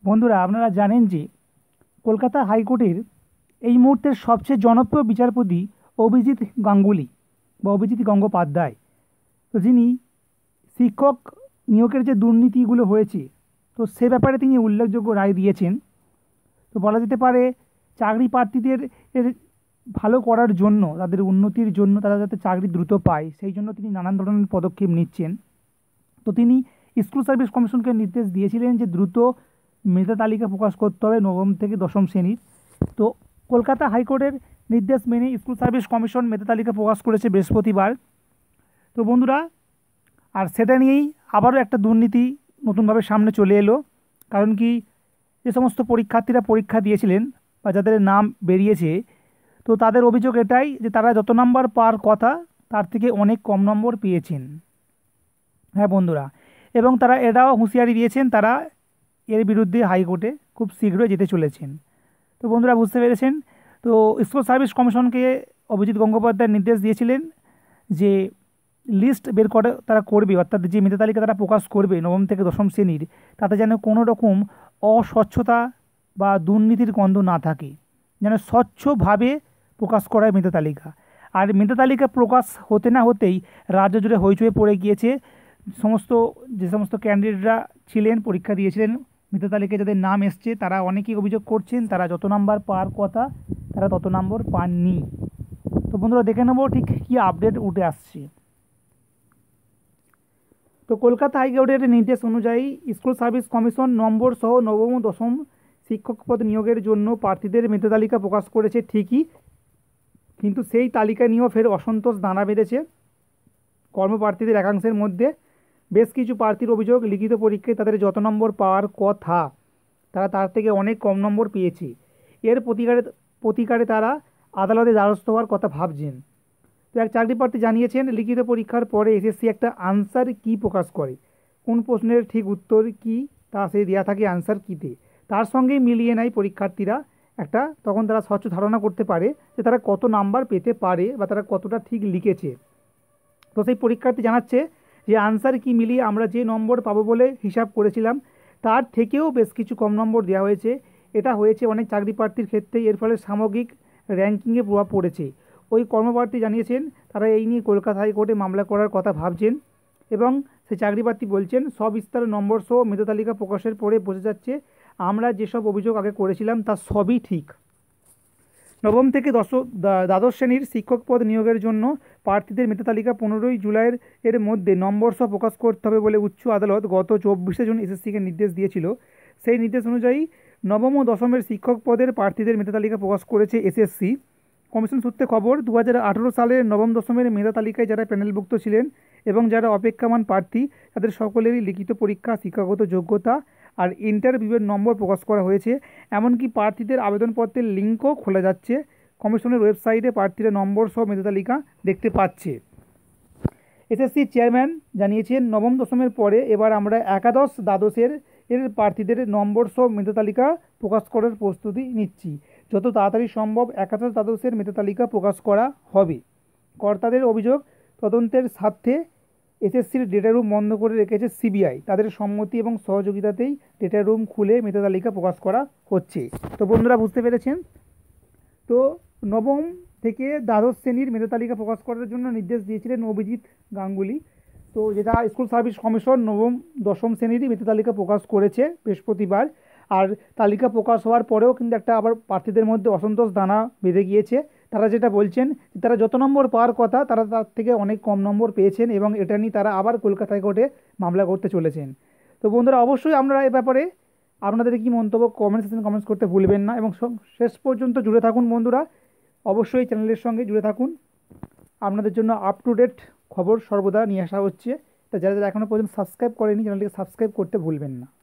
বন্ধুরা, আপনারা জানেন যে কলকাতা হাইকোর্টের এই মুহূর্তের সবচেয়ে জনপ্রিয় বিচারপতি অভিজিৎ গাঙ্গুলি বা অভিজিৎ গঙ্গোপাধ্যায়। তো যিনি শিক্ষক নিয়োগের যে দুর্নীতিগুলো হয়েছে, তো সে ব্যাপারে তিনি উল্লেখযোগ্য রায় দিয়েছেন। তো বলা যেতে পারে চাকরি প্রার্থীদের এর ভালো করার জন্য, তাদের উন্নতির জন্য, তারা যাতে চাকরি দ্রুত পায় সেই জন্য তিনি নানান ধরনের পদক্ষেপ নিচ্ছেন। তো তিনি স্কুল সার্ভিস কমিশনকে নির্দেশ দিয়েছিলেন যে দ্রুত মেধা তালিকা প্রকাশ করতে হবে নবম থেকে দশম শ্রেণীর। তো কলকাতা হাইকোর্টের নির্দেশ মেনে স্কুল সার্ভিস কমিশন মেধা তালিকা প্রকাশ করেছে বৃহস্পতিবার। তো বন্ধুরা, আর সেটা নিয়েই আবারও একটা দুর্নীতি নতুনভাবে সামনে চলে এলো। কারণ কি, যে সমস্ত পরীক্ষার্থীরা পরীক্ষা দিয়েছিলেন বা যাদের নাম বেরিয়েছে, তো তাদের অভিযোগ এটাই যে তারা যত নম্বর পাওয়ার কথা তার থেকে অনেক কম নম্বর পেয়েছেন। হ্যাঁ বন্ধুরা, এবং তারা এটাও হুঁশিয়ারি দিয়েছেন তারা এর বিরুদ্ধে হাইকোর্টে খুব শীঘ্রই যেতে চলেছেন। তো বন্ধুরা, বুঝতে পেরেছেন। তো স্কুল সার্ভিস কমিশনকে অভিজিৎ গঙ্গোপাধ্যায় নির্দেশ দিয়েছিলেন যে লিস্ট বের করে তারা করবে, অর্থাৎ যে মেধা তালিকা তারা প্রকাশ করবে নবম থেকে দশম শ্রেণীর, তাতে যেন কোনো রকম অস্বচ্ছতা বা দুর্নীতির গন্ধ না থাকে, যেন স্বচ্ছভাবে প্রকাশ করা হয় মেধা তালিকা। আর মেধা তালিকা প্রকাশ হতে না হতেই রাজ্য জুড়ে হইচই পড়ে গিয়েছে। যে সমস্ত ক্যান্ডিডেটরা ছিলেন, পরীক্ষা দিয়েছিলেন, মেধা তালিকায় যাদের নাম এসছে, তারা অনেকেই অভিযোগ করছেন তারা যত নাম্বার পাওয়ার কথা তারা তত নম্বর পাননি। তো বন্ধুরা, দেখে নেবো ঠিক কী আপডেট উঠে আসছে। তো কলকাতা হাইকোর্টের নির্দেশ অনুযায়ী স্কুল সার্ভিস কমিশন নম্বর সহ নবম ও দশম শিক্ষক পদ নিয়োগের জন্য প্রার্থীদের মেধা তালিকা প্রকাশ করেছে ঠিকই, কিন্তু সেই তালিকা নিয়েও ফের অসন্তোষ দানা বেঁধেছে কর্মপ্রার্থীদের একাংশের মধ্যে। বেশ কিছু প্রার্থীর অভিযোগ, লিখিত পরীক্ষায় তাদের যত নম্বর পাওয়ার কথা তারা তার থেকে অনেক কম নম্বর পেয়েছে। এর প্রতিকারে তারা আদালতে দ্বারস্থ হওয়ার কথা ভাবছেন। তো এক চাকরি প্রার্থী জানিয়েছেন, লিখিত পরীক্ষার পরে এসএসসি একটা আনসার কি প্রকাশ করে, কোন প্রশ্নের ঠিক উত্তর কি তা সে দেওয়া থাকে আনসার কিতে, তার সঙ্গেই মিলিয়ে নেয় পরীক্ষার্থীরা একটা, তখন তারা স্বচ্ছ ধারণা করতে পারে যে তারা কত নাম্বার পেতে পারে বা তারা কতটা ঠিক লিখেছে। তো সেই পরীক্ষার্থী জানাচ্ছে যে আনসার কি মিলিয়ে আমরা যে নম্বর পাবো বলে হিসাব করেছিলাম তার থেকেও বেশ কিছু কম নম্বর দেওয়া হয়েছে। এটা হয়েছে অনেক চাকরি প্রার্থীর ক্ষেত্রে, এর ফলে সামগ্রিক র্যাঙ্কিংয়ে প্রভাব পড়েছে। ওই কর্মপ্রার্থী জানিয়েছেন তারা এই নিয়ে কলকাতা হাইকোর্টে মামলা করার কথা ভাবছেন, এবং সেই চাকরি প্রার্থী বলছেন সবিস্তার নম্বর সহ মেধা তালিকা প্রকাশের পরে বোঝা যাচ্ছে আমরা যেসব অভিযোগ আগে করেছিলাম তা সবই ঠিক। নবম থেকে দ্বাদশ শ্রেণীর শিক্ষক পদ নিয়োগের জন্য প্রার্থীদের মেধা তালিকা 15ই জুলাইয়ের মধ্যে নম্বর সহ প্রকাশ করতে হবে বলে উচ্চ আদালত গত 24শে জুন এসএসসিকে নির্দেশ দিয়েছিল। সেই নির্দেশ অনুযায়ী নবম ও দশমের শিক্ষক পদের প্রার্থীদের মেধা তালিকা প্রকাশ করেছে এসএসসি। কমিশন সূত্রে খবর, 2018 সালের নবম দশমের মেধা তালিকায় যারা প্যানেলভুক্ত ছিলেন এবং যারা অপেক্ষমান প্রার্থী তাদের সকলেরই লিখিত পরীক্ষা, শিক্ষাগত যোগ্যতা আর ইন্টারভিউয়ের নম্বর প্রকাশ করা হয়েছে। এমনকি প্রার্থীদের আবেদনপত্রের লিঙ্কও খোলা যাচ্ছে। কমিশনের ওয়েবসাইটে প্রার্থীরা নম্বর সহ মেধা তালিকা দেখতে পাচ্ছে। এসএসসি চেয়ারম্যান জানিয়েছেন, নবম দশমের পরে এবার আমরা একাদশ দ্বাদশের প্রার্থীদের নম্বর সহ মেধা তালিকা প্রকাশ করার প্রস্তুতি নিচ্ছি। যত তাড়াতাড়ি সম্ভব একাদশ দ্বাদশের মেধা তালিকা প্রকাশ করা হবে। কর্তাদের অভিযোগ, তদন্তের স্বার্থে এসএসসির ডেটা রুম বন্ধ করে রেখেছে সিবিআই। তাদের সম্মতি এবং সহযোগিতাতেই ডেটা রুম খুলে মেধা তালিকা প্রকাশ করা হচ্ছে। তো বন্ধুরা, বুঝতে পেরেছেন। তো নবম থেকে দ্বাদশ শ্রেণীর মেধা তালিকা প্রকাশ করার জন্য নির্দেশ দিয়েছিলেন অভিজিৎ গাঙ্গুলি। তো যেটা স্কুল সার্ভিস কমিশন নবম দশম শ্রেণীরই মেধা তালিকা প্রকাশ করেছে বৃহস্পতিবার। আর তালিকা প্রকাশ হওয়ার পরেও কিন্তু একটা আবার প্রার্থীদের মধ্যে অসন্তোষ দানা বেঁধে গিয়েছে। তারা যেটা বলছেন তারা যত নম্বর পাওয়ার কথা তারা তার থেকে অনেক কম নম্বর পেয়েছেন, এবং এটা নিয়ে তারা আবার কলকাতা হাইকোর্টে মামলা করতে চলেছেন। তো বন্ধুরা, অবশ্যই আপনারা এ ব্যাপারে আপনাদের কি মন্তব্য কমেন্ট সেকশনে কমেন্টস করতে ভুলবেন না, এবং শেষ পর্যন্ত জুড়ে থাকুন বন্ধুরা। অবশ্যই চ্যানেলের সঙ্গে জুড়ে থাকুন, আপনাদের জন্য আপ টু ডেট খবর সর্বদা নিয়ে আসা হচ্ছে। তা যারা যারা এখনও পর্যন্ত সাবস্ক্রাইব করেনি চ্যানেলটিকে সাবস্ক্রাইব করতে ভুলবেন না।